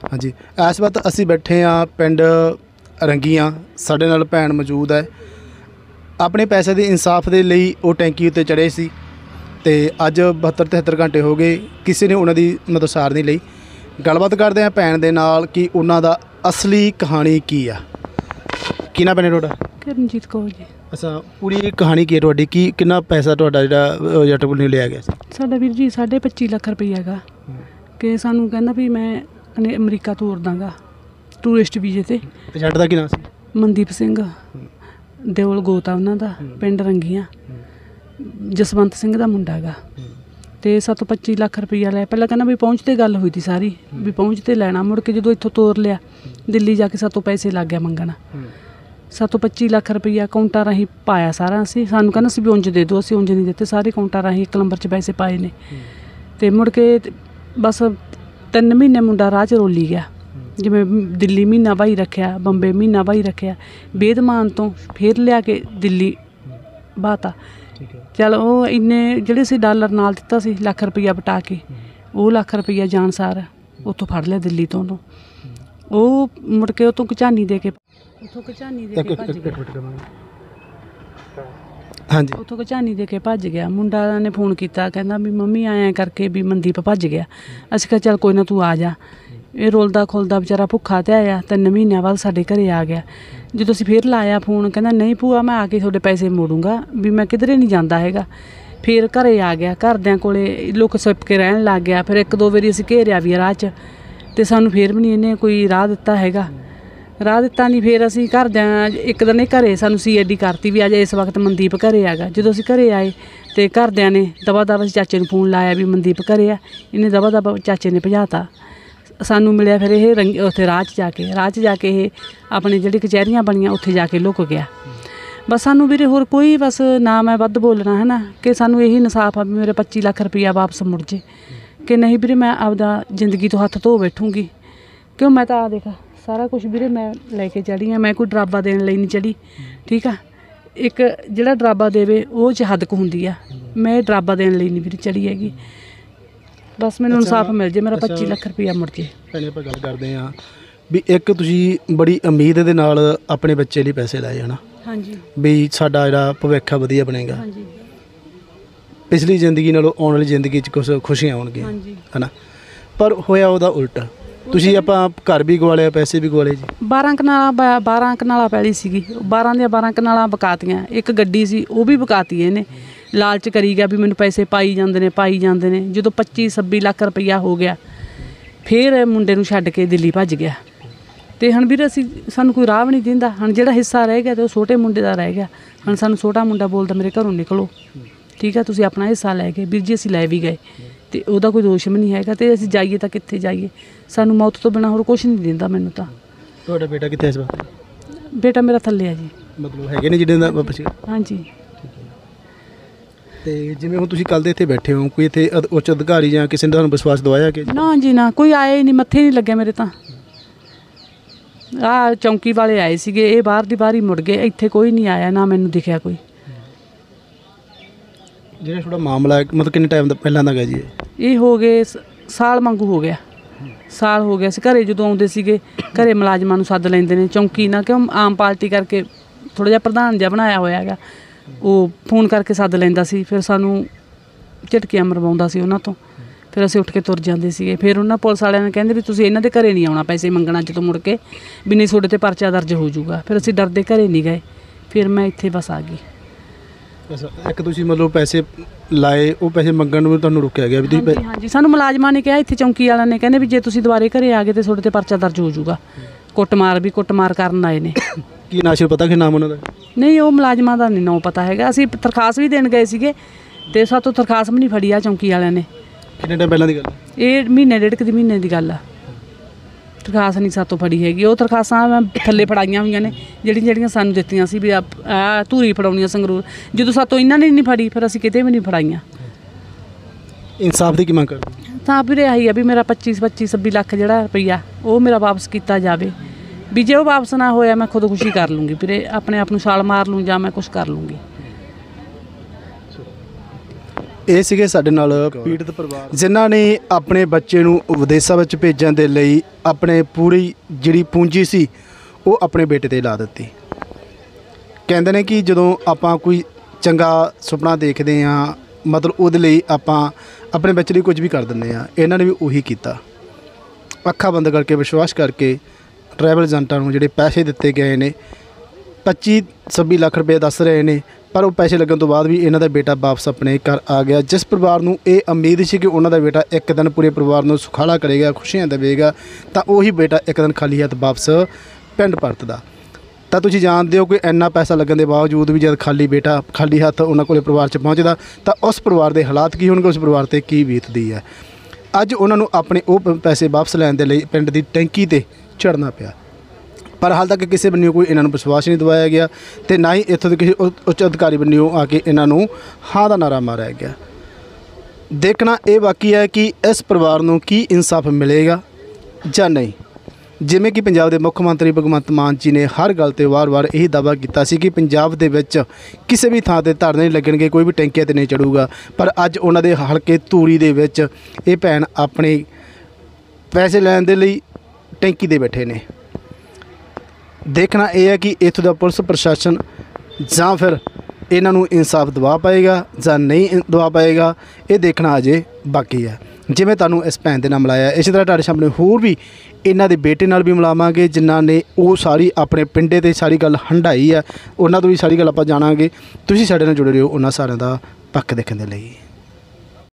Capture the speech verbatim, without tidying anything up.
हाँ जी, इस वक्त असी बैठे हाँ पिंड रंगियां, साडे नाल भैन मौजूद है। अपने पैसे के इंसाफ के लिए वो टैंकी उत्ते चढ़े सी ते अज बहत्तर तिहत्तर घंटे हो गए, किसी ने उन्होंने मतलब सार नहीं लई। गलबात करते हैं भैन दे नाल कि उन्हों का असली कहानी की आ। की ना भैने तुहाडा? करनजीत कौर जी। अच्छा, पूरी कहानी की है तुहाडी? की कितना पैसा तुहाडा जिहड़ा जट कोलों लिया गया सी? साडा वीर जी साढ़े पच्ची लख रुपया हैगा कि सानू कहंदा भी मैं अने अमरीका तोर दांगा टूरिस्ट वीजे ते। ते जट दा की नाम सी? मनदीप सिंह देवल गोता उन्हां दा, पिंड रंगियां, जसवंत सिंह दा मुंडा हैगा। तो सत्त पच्ची लख रुपया लिया। पहले कहना भी पहुँचते गल हुई थी सारी भी पहुँचते लैना, मुड़ के जो इत्थों तोर लिया दिल्ली जाके सातों पैसे लग गया मंगना। सत्त पच्ची लख रुपया अकाउंटा राही पाया सारा। असी सानू कहना सी भी उंज दे दो, असी उंज नहीं दिते, सारे अकाउंटा राही एक नंबर च पैसे पाए ने। तो मुड़ के बस तीन महीने मुंडा राह च रोली गया, जिमें दिल्ली महीना भाई रखिया, बंबे महीना भाई रखिया, बेदमान तो फिर लिया के दिल्ली बाता। चल वो इन्ने ਜਿਹੜੇ ਅਸੀਂ ਡਾਲਰ ਨਾਲ ਦਿੱਤਾ ਸੀ ਲੱਖ ਰੁਪਈਆ ਬਟਾ ਕੇ, ਉਹ ਲੱਖ ਰੁਪਈਆ ਜਾਣ ਸਾਰ ਉੱਥੋਂ ਫੜ ਲਿਆ ਦਿੱਲੀ ਤੋਂ। ਉਹਨੂੰ ਉਹ ਮੁੜ ਕੇ ਉੱਥੋਂ ਕਚਾਨੀ ਦੇ ਕੇ ਉੱਥੋਂ ਕਚਾਨੀ ਦੇ ਕੇ ਭੱਜ ਗਿਆ। ਹਾਂਜੀ, ਉੱਥੋਂ ਕਚਾਨੀ ਦੇ ਕੇ ਭੱਜ ਗਿਆ। ਮੁੰਡਾ ਨੇ ਫੋਨ ਕੀਤਾ, ਕਹਿੰਦਾ ਵੀ ਮੰਮੀ ਆਇਆ ਕਰਕੇ ਵੀ ਮਨਦੀਪ ਭੱਜ ਗਿਆ। ਅਸੀਂ ਕਿਹਾ ਚੱਲ ਕੋਈ ਨਾ ਤੂੰ ਆ ਜਾ। ਇਹ ਰੁਲਦਾ ਖੁਲਦਾ ਵਿਚਾਰਾ ਭੁੱਖਾ ਤੇ ਆਇਆ, ਤਿੰਨ ਮਹੀਨਿਆਂ ਬਾਅਦ ਸਾਡੇ ਘਰੇ ਆ ਗਿਆ। ਜਦੋਂ ਅਸੀਂ ਫਿਰ ਲਾਇਆ ਫੋਨ, ਕਹਿੰਦਾ ਨਹੀਂ ਭੂਆ ਮੈਂ ਆ ਕੇ ਤੁਹਾਡੇ ਪੈਸੇ ਮੋੜੂੰਗਾ, ਵੀ ਮੈਂ ਕਿਧਰੇ ਨਹੀਂ ਜਾਂਦਾ ਹੈਗਾ। ਫਿਰ ਘਰੇ ਆ ਗਿਆ, ਘਰਦਿਆਂ ਕੋਲੇ ਲੁੱਕ ਛਿਪ ਕੇ ਰਹਿਣ ਲੱਗ ਗਿਆ। ਫਿਰ ਇੱਕ ਦੋ ਵਾਰੀ ਅਸੀਂ ਘੇਰਿਆ ਵੀ ਰਾਹ 'ਚ, ਤੇ ਸਾਨੂੰ ਫਿਰ ਵੀ ਨਹੀਂ ਇਹਨੇ ਕੋਈ ਰਾਹ ਦਿੱਤਾ ਹੈਗਾ। ਰਾਹ ਦਿੱਤਾ ਨਹੀਂ। ਫਿਰ ਅਸੀਂ ਘਰਦਿਆਂ ਇੱਕ ਦਿਨ ਇਹ ਘਰੇ ਸਾਨੂੰ ਸੀ ਐਡੀ ਕਰਤੀ ਵੀ ਅੱਜ ਇਸ ਵਕਤ ਮਨਦੀਪ ਘਰੇ ਆ ਗਾ। ਜਦੋਂ ਅਸੀਂ ਘਰੇ ਆਏ ਤੇ ਘਰਦਿਆਂ ਨੇ ਦਵਾ ਦਵਾ ਚਾਚੇ ਨੂੰ ਫੋਨ ਲਾਇਆ ਵੀ ਮਨਦੀਪ ਘਰੇ ਆ। ਇਹਨੇ ਦਵਾ ਦਵਾ ਚਾਚੇ ਨੇ ਭਜਾਤਾ। ਸਾਨੂੰ ਮਿਲਿਆ ਫਿਰ ਇਹ ਰੰਗ ਉੱਥੇ ਰਾਹ 'ਚ ਜਾ ਕੇ ਰਾਹ 'ਚ ਜਾ ਕੇ ਇਹ ਆਪਣੇ ਜਿਹੜੀ ਕਚਹਿਰੀਆਂ ਬਣੀਆਂ ਉੱਥੇ ਜਾ ਕੇ ਲੁੱਕ ਗਿਆ। ਬਸ ਸਾਨੂੰ ਵੀਰੇ ਹੋਰ ਕੋਈ ਬਸ ਨਾ ਮੈਂ ਵੱਧ ਬੋਲਣਾ ਹੈ ਨਾ, ਕਿ ਸਾਨੂੰ ਇਹੀ ਇਨਸਾਫ ਆ ਵੀ ਮੇਰੇ ਪੱਚੀ ਲੱਖ ਰੁਪਈਆ ਵਾਪਸ ਮੁੜ ਜੇ, ਕਿ ਨਹੀਂ ਵੀਰੇ ਮੈਂ ਆਪਦਾ ਜ਼ਿੰਦਗੀ ਤੋਂ ਹੱਥ ਧੋ ਬੈਠੂੰਗੀ। ਕਿਉਂ ਮੈਂ ਤਾਂ ਆ ਦੇਖ ਸਾਰਾ ਕੁਛ ਵੀਰੇ ਮੈਂ ਲੈ ਕੇ ਚੜ੍ਹੀ ਹਾਂ, ਮੈਂ ਕੋਈ ਡਰਾਬਾ ਦੇਣ ਲਈ ਨਹੀਂ ਚੜ੍ਹੀ। ਠੀਕ ਆ, ਇੱਕ ਜਿਹੜਾ ਡਰਾਬਾ ਦੇਵੇ ਉਹ 'ਚ ਹੱਦ ਕੁ ਹੁੰਦੀ ਆ, ਮੈਂ ਡਰਾਬਾ ਦੇਣ ਲਈ ਨਹੀਂ ਵੀਰੇ ਚੜ੍ਹੀ ਹੈਗੀ। बस मैंने इंसाफ मिल जाए, मेरा पच्ची लख रुपया मुड़ जाए। भैने आपां गल करदे हां भी एक तुसीं बड़ी उम्मीद दे नाल अपने बच्चे लई पैसे लाए है ना? हाँ जी, भी साडा जिहड़ा भविख वधिया बनेगा। हाँ जी, पिछली जिंदगी नालों आउण वाली जिंदगी च कुछ खुशियां आउणगीਆਂ। हाँ जी, है ना? पर होया ਉਹਦਾ उल्टा, ਤੁਸੀਂ ਆਪਾਂ ਘਰ ਵੀ ਗਵਾਲੇ, ਪੈਸੇ ਵੀ ਗਵਾਲੇ ਜੀ। ਬਾਰਾਂ ਕਨਾਲਾਂ ਬਾਰਾਂ ਕਨਾਲਾਂ ਪੈਲੀ ਸੀਗੀ, ਬਾਰਾਂ ਦੀਆਂ ਬਾਰਾਂ ਕਨਾਲਾਂ ਬਕਾਤੀਆਂ। ਇੱਕ ਗੱਡੀ ਸੀ ਉਹ ਵੀ ਬਕਾਤੀ ਇਹਨੇ, ਲਾਲਚ ਕਰੀ ਗਿਆ ਵੀ ਮੈਨੂੰ ਪੈਸੇ ਪਾਈ ਜਾਂਦੇ ਨੇ ਪਾਈ ਜਾਂਦੇ ਨੇ। ਜਦੋਂ ਪੱਚੀ ਛੱਬੀ ਲੱਖ ਰੁਪਈਆ ਹੋ ਗਿਆ ਫਿਰ ਮੁੰਡੇ ਨੂੰ ਛੱਡ ਕੇ ਦਿੱਲੀ ਭੱਜ ਗਿਆ। ਅਤੇ ਹੁਣ ਵੀਰ ਅਸੀਂ ਸਾਨੂੰ ਕੋਈ ਰਾਹ ਵੀ ਨਹੀਂ ਦਿੰਦਾ। ਹੁਣ ਜਿਹੜਾ ਹਿੱਸਾ ਰਹਿ ਗਿਆ ਅਤੇ ਉਹ ਛੋਟੇ ਮੁੰਡੇ ਦਾ ਰਹਿ ਗਿਆ। ਹੁਣ ਸਾਨੂੰ ਛੋਟਾ ਮੁੰਡਾ ਬੋਲਦਾ ਮੇਰੇ ਘਰੋਂ ਨਿਕਲੋ, ਠੀਕ ਆ ਤੁਸੀਂ ਆਪਣਾ ਹਿੱਸਾ ਲੈ ਗਏ। ਵੀਰ ਜੀ ਅਸੀਂ ਲੈ ਵੀ ਗਏ ਅਤੇ ਉਹਦਾ ਕੋਈ ਦੋਸ਼ ਵੀ ਨਹੀਂ ਹੈਗਾ। ਅਤੇ ਅਸੀਂ ਜਾਈਏ ਤਾਂ ਕਿੱਥੇ ਜਾਈਏ, ਸਾਨੂੰ ਮੌਤ ਤੋਂ ਬਿਨਾਂ ਹੋਰ ਕੁਛ ਨਹੀਂ ਦਿੰਦਾ ਮੈਨੂੰ ਤਾਂ। ਤੁਹਾਡਾ ਬੇਟਾ ਕਿੱਥੇ ਇਸ ਵਕਤ? ਬੇਟਾ ਮੇਰਾ ਥੱਲੇ ਆ ਜੀ। ਮਤਲਬ ਹੈਗੇ ਨੇ ਜਿਹੜੇ ਦਾ ਵਾਪਸ? ਹਾਂਜੀ। ਤੇ ਜਿਵੇਂ ਹੁਣ ਤੁਸੀਂ ਕੱਲ੍ਹ ਦੇ ਇੱਥੇ ਬੈਠੇ ਹੋ, ਕੋਈ ਇੱਥੇ ਉੱਚ ਅਧਿਕਾਰੀ ਜਾਂ ਕਿਸੇ ਨੇ ਤੁਹਾਨੂੰ ਵਿਸ਼ਵਾਸ ਦਵਾਇਆ ਕਿ? ਨਾ ਜੀ ਨਾ, ਕੋਈ ਆਏ ਨਹੀਂ, ਮੱਥੇ ਨਹੀਂ ਲੱਗਿਆ ਮੇਰੇ ਤਾਂ। ਆਹ ਚੌਂਕੀ ਵਾਲੇ ਆਏ ਸੀਗੇ, ਇਹ ਬਾਹਰ ਦੀ ਬਾਹਰ ਹੀ ਮੁੜ ਗਏ, ਇੱਥੇ ਕੋਈ ਨਹੀਂ ਆਇਆ, ਨਾ ਮੈਨੂੰ ਦਿਖਿਆ ਕੋਈ। ਜਿਹੜਾ ਤੁਹਾਡਾ ਮਾਮਲਾ ਮਤਲਬ ਕਿੰਨੇ ਟਾਈਮ ਦਾ ਪਹਿਲਾਂ ਦਾ ਗਾ ਜੀ? ਇਹ ਹੋ ਗਏ ਸਾਲ ਵਾਂਗੂ ਹੋ ਗਿਆ, ਸਾਲ ਹੋ ਗਿਆ ਸੀ। ਘਰੇ ਜਦੋਂ ਆਉਂਦੇ ਸੀਗੇ ਘਰੇ ਮੁਲਾਜ਼ਮਾਂ ਨੂੰ ਸੱਦ ਲੈਂਦੇ ਨੇ ਚੌਂਕੀ ਨਾਲ, ਕਿਉਂ ਆਮ ਪਾਰਟੀ ਕਰਕੇ ਥੋੜ੍ਹਾ ਜਿਹਾ ਪ੍ਰਧਾਨ ਜਿਹਾ ਬਣਾਇਆ ਹੋਇਆ ਹੈਗਾ, ਉਹ ਫੋਨ ਕਰਕੇ ਸੱਦ ਲੈਂਦਾ ਸੀ। ਫਿਰ ਸਾਨੂੰ ਝਟਕੀਆਂ ਮਰਵਾਉਂਦਾ ਸੀ ਉਹਨਾਂ ਤੋਂ, ਫਿਰ ਅਸੀਂ ਉੱਠ ਕੇ ਤੁਰ ਜਾਂਦੇ ਸੀਗੇ। ਫਿਰ ਉਹਨਾਂ ਪੁਲਿਸ ਵਾਲਿਆਂ ਨੇ ਕਹਿੰਦੇ ਵੀ ਤੁਸੀਂ ਇਹਨਾਂ ਦੇ ਘਰੇ ਨਹੀਂ ਆਉਣਾ ਪੈਸੇ ਮੰਗਣਾ ਜਦੋਂ ਮੁੜ ਕੇ, ਵੀ ਨਹੀਂ ਤੁਹਾਡੇ 'ਤੇ ਪਰਚਾ ਦਰਜ ਹੋ ਜਾਊਗਾ। ਫਿਰ ਅਸੀਂ ਡਰਦੇ ਘਰੇ ਨਹੀਂ ਗਏ, ਫਿਰ ਮੈਂ ਇੱਥੇ ਬਸ ਆ ਗਈ। ਇੱਕ ਤੁਸੀਂ ਮਤਲਬ ਪੈਸੇ ਲਾਏ, ਉਹ ਪੈਸੇ ਮੰਗਣ ਨੂੰ ਤੁਹਾਨੂੰ ਰੋਕਿਆ ਗਿਆ ਵੀ ਤੁਸੀਂ? ਹਾਂਜੀ ਹਾਂਜੀ, ਸਾਨੂੰ ਮੁਲਾਜ਼ਮਾਂ ਨੇ ਕਿਹਾ, ਇੱਥੇ ਚੌਂਕੀ ਵਾਲਿਆਂ ਨੇ ਕਹਿੰਦੇ ਵੀ ਜੇ ਤੁਸੀਂ ਦੁਬਾਰੇ ਘਰੇ ਆ ਗਏ ਤਾਂ ਤੁਹਾਡੇ 'ਤੇ ਪਰਚਾ ਦਰਜ ਹੋ ਜਾਊਗਾ। ਕੁੱਟਮਾਰ ਵੀ ਕੁੱਟਮਾਰ ਕਰਨ ਆਏ ਨੇ। ਕੀ ਨਾਮ ਪਤਾ ਕਿ ਨਾਮ ਉਹਨਾਂ ਦਾ? ਨਹੀਂ, ਉਹ ਮੁਲਾਜ਼ਮਾਂ ਦਾ ਨਹੀਂ ਨਾਂ ਪਤਾ ਹੈਗਾ। ਅਸੀਂ ਦਰਖਾਸਤ ਵੀ ਦੇਣ ਗਏ ਸੀਗੇ ਅਤੇ ਸਾਤੋਂ ਦਰਖਾਸਤ ਵੀ ਨਹੀਂ ਫੜੀ ਆ ਚੌਂਕੀ ਵਾਲਿਆਂ ਨੇ। ਕਿੰਨੇ ਟਾਈਮ ਪਹਿਲਾਂ ਦੀ ਗੱਲ? ਇਹ ਮਹੀਨੇ ਡੇਢ ਕੁ ਦੀ ਮਹੀਨੇ ਦੀ ਗੱਲ ਆ। ਦਰਖਾਸਤ ਨਹੀਂ ਸਾਤੋਂ ਫੜੀ ਹੈਗੀ। ਉਹ ਦਰਖਾਸਤਾਂ ਮੈਂ ਥੱਲੇ ਫੜਾਈਆਂ ਹੋਈਆਂ ਨੇ, ਜਿਹੜੀਆਂ ਜਿਹੜੀਆਂ ਸਾਨੂੰ ਦਿੱਤੀਆਂ ਸੀ ਵੀ ਆ ਧੂਰੀ ਫੜਾਉਣੀਆਂ ਸੰਗਰੂਰ। ਜਦੋਂ ਸਾਤੋਂ ਇਹਨਾਂ ਨੇ ਨਹੀਂ ਫੜੀ ਫਿਰ ਅਸੀਂ ਕਿਤੇ ਵੀ ਨਹੀਂ ਫੜਾਈਆਂ। ਇਨਸਾਫ ਦੀ ਕੀ ਮੰਗ ਕਰਦੇ? ਤਾਂ ਵੀਰੇ ਆਹੀ ਆ ਵੀ ਮੇਰਾ ਪੱਚੀ ਪੱਚੀ ਛੱਬੀ ਲੱਖ ਜਿਹੜਾ ਰੁਪਈਆ ਉਹ ਮੇਰਾ ਵਾਪਸ ਕੀਤਾ ਜਾਵੇ। ਵੀ ਜੇ ਉਹ ਵਾਪਸ ਨਾ ਹੋਇਆ ਮੈਂ ਖੁਦਕੁਸ਼ੀ ਕਰ ਲੂੰਗੀ ਵੀਰੇ, ਆਪਣੇ ਆਪ ਨੂੰ ਛਾਲ ਮਾਰ ਲੂੰ ਜਾਂ ਮੈਂ ਕੁਛ ਕਰ ਲੂੰਗੀ। ਇਹ ਸੀਗੇ ਸਾਡੇ ਨਾਲ ਪੀੜਤ ਪਰਿਵਾਰ ਜਿਨ੍ਹਾਂ ਨੇ ਆਪਣੇ ਬੱਚੇ ਨੂੰ ਵਿਦੇਸ਼ਾਂ ਵਿੱਚ ਭੇਜਣ ਦੇ ਲਈ ਆਪਣੇ ਪੂਰੀ ਜਿਹੜੀ ਪੂੰਜੀ ਸੀ ਉਹ ਆਪਣੇ ਬੇਟੇ ਤੇ ਲਾ ਦਿੱਤੀ। ਕਹਿੰਦੇ ਨੇ ਕਿ ਜਦੋਂ ਆਪਾਂ ਕੋਈ ਚੰਗਾ ਸੁਪਨਾ ਦੇਖਦੇ ਹਾਂ ਮਤਲਬ ਉਹਦੇ ਲਈ ਆਪਾਂ ਆਪਣੇ ਬੱਚੇ ਲਈ ਕੁਝ ਵੀ ਕਰ ਦਿੰਦੇ ਹਾਂ। ਇਹਨਾਂ ਨੇ ਵੀ ਉਹੀ ਕੀਤਾ। ਅੱਖਾਂ ਬੰਦ ਕਰਕੇ ਵਿਸ਼ਵਾਸ ਕਰਕੇ ਟਰੈਵਲ ਏਜੰਟਾਂ ਨੂੰ ਜਿਹੜੇ ਪੈਸੇ ਦਿੱਤੇ ਗਏ ਨੇ ਪੱਚੀ ਛੱਬੀ ਲੱਖ ਰੁਪਏ ਦੱਸ ਰਹੇ ਨੇ, ਪਰ ਉਹ ਪੈਸੇ ਲੱਗਣ ਤੋਂ ਬਾਅਦ ਵੀ ਇਹਨਾਂ ਦਾ ਬੇਟਾ ਵਾਪਸ ਆਪਣੇ ਘਰ ਆ ਗਿਆ। ਜਿਸ ਪਰਿਵਾਰ ਨੂੰ ਇਹ ਉਮੀਦ ਸੀ ਕਿ ਉਹਨਾਂ ਦਾ ਬੇਟਾ ਇੱਕ ਦਿਨ ਪੂਰੇ ਪਰਿਵਾਰ ਨੂੰ ਸੁਖਾਲਾ ਕਰੇਗਾ, ਖੁਸ਼ੀਆਂ ਦੇਵੇਗਾ, ਤਾਂ ਉਹੀ ਬੇਟਾ ਇੱਕ ਦਿਨ ਖਾਲੀ ਹੱਥ ਵਾਪਸ ਪਿੰਡ ਪਰਤਦਾ। ਤਾਂ ਤੁਸੀਂ ਜਾਣਦੇ ਹੋ ਕਿ ਇੰਨਾ ਪੈਸਾ ਲੱਗਣ ਦੇ ਬਾਵਜੂਦ ਵੀ ਜਦ ਖਾਲੀ ਬੇਟਾ ਖਾਲੀ ਹੱਥ ਉਹਨਾਂ ਕੋਲੇ ਪਰਿਵਾਰ 'ਚ ਪਹੁੰਚਦਾ ਤਾਂ ਉਸ ਪਰਿਵਾਰ ਦੇ ਹਾਲਾਤ ਕੀ ਹੋਣਗੇ, ਉਸ ਪਰਿਵਾਰ 'ਤੇ ਕੀ ਬੀਤਦੀ ਹੈ। ਅੱਜ ਉਹਨਾਂ ਨੂੰ ਆਪਣੇ ਉਹ ਪੈਸੇ ਵਾਪਸ ਲੈਣ ਦੇ ਲਈ ਪਿੰਡ ਦੀ ਟੈਂਕੀ 'ਤੇ ਚੜ੍ਹਨਾ ਪਿਆ, ਪਰ ਹਾਲ ਤੱਕ ਕਿਸੇ ਬੰਨਿਓ ਕੋਈ ਇਹਨਾਂ ਨੂੰ ਵਿਸ਼ਵਾਸ ਨਹੀਂ ਦਿਵਾਇਆ ਗਿਆ ਅਤੇ ਨਾ ਹੀ ਇੱਥੋਂ ਦੇ ਕਿਸੇ ਉੱਚ ਅਧਿਕਾਰੀ ਬੰਨਿਓ ਆ ਕੇ ਇਹਨਾਂ ਨੂੰ ਹਾਂ ਦਾ ਨਾਰਾ ਮਾਰਿਆ ਗਿਆ। ਦੇਖਣਾ ਇਹ ਬਾਕੀ ਹੈ ਕਿ ਇਸ ਪਰਿਵਾਰ ਨੂੰ ਕੀ ਇਨਸਾਫ ਮਿਲੇਗਾ ਜਾਂ ਨਹੀਂ। ਜਿਵੇਂ ਕਿ ਪੰਜਾਬ ਦੇ ਮੁੱਖ ਮੰਤਰੀ ਭਗਵੰਤ ਮਾਨ ਜੀ ਨੇ ਹਰ ਗੱਲ 'ਤੇ ਵਾਰ-ਵਾਰ ਇਹੀ ਦਾਅਵਾ ਕੀਤਾ ਸੀ ਕਿ ਪੰਜਾਬ ਦੇ ਵਿੱਚ ਕਿਸੇ ਵੀ ਥਾਂ 'ਤੇ ਧਰਨੇ ਨਹੀਂ ਲੱਗਣਗੇ, ਕੋਈ ਵੀ ਟੈਂਕੀਆਂ 'ਤੇ ਨਹੀਂ ਚੜੂਗਾ, ਪਰ ਅੱਜ ਉਹਨਾਂ ਦੇ ਹਲਕੇ ਧੂਰੀ ਦੇ ਵਿੱਚ ਇਹ ਭੈਣ ਆਪਣੇ ਪੈਸੇ ਲੈਣ ਦੇ ਲਈ ਟੈਂਕੀ 'ਤੇ ਬੈਠੇ ਨੇ। ਦੇਖਣਾ ਇਹ ਹੈ ਕਿ ਇੱਥੋਂ ਦਾ ਪੁਲਿਸ ਪ੍ਰਸ਼ਾਸਨ ਜਾਂ ਫਿਰ ਇਹਨਾਂ ਨੂੰ ਇਨਸਾਫ ਦਿਵਾ ਪਾਏਗਾ ਜਾਂ ਨਹੀਂ ਦਿਵਾ ਪਾਏਗਾ, ਇਹ ਦੇਖਣਾ ਅਜੇ ਬਾਕੀ ਹੈ। ਜਿਵੇਂ ਤੁਹਾਨੂੰ ਇਸ ਭੈਣ ਦੇ ਨਾਲ ਮਿਲਾਇਆ, ਇਸੇ ਤਰ੍ਹਾਂ ਤੁਹਾਡੇ ਸਾਹਮਣੇ ਹੋਰ ਵੀ ਇਹਨਾਂ ਦੇ ਬੇਟੇ ਨਾਲ ਵੀ ਮਿਲਾਵਾਂਗੇ ਜਿਨ੍ਹਾਂ ਨੇ ਉਹ ਸਾਰੀ ਆਪਣੇ ਪਿੰਡੇ 'ਤੇ ਸਾਰੀ ਗੱਲ ਹੰਢਾਈ ਹੈ। ਉਹਨਾਂ ਤੋਂ ਵੀ ਸਾਰੀ ਗੱਲ ਆਪਾਂ ਜਾਣਾਂਗੇ। ਤੁਸੀਂ ਸਾਡੇ ਨਾਲ ਜੁੜੇ ਰਹੋ ਉਹਨਾਂ ਸਾਰਿਆਂ ਦਾ ਪੱਖ ਦੇਖਣ ਦੇ ਲਈ।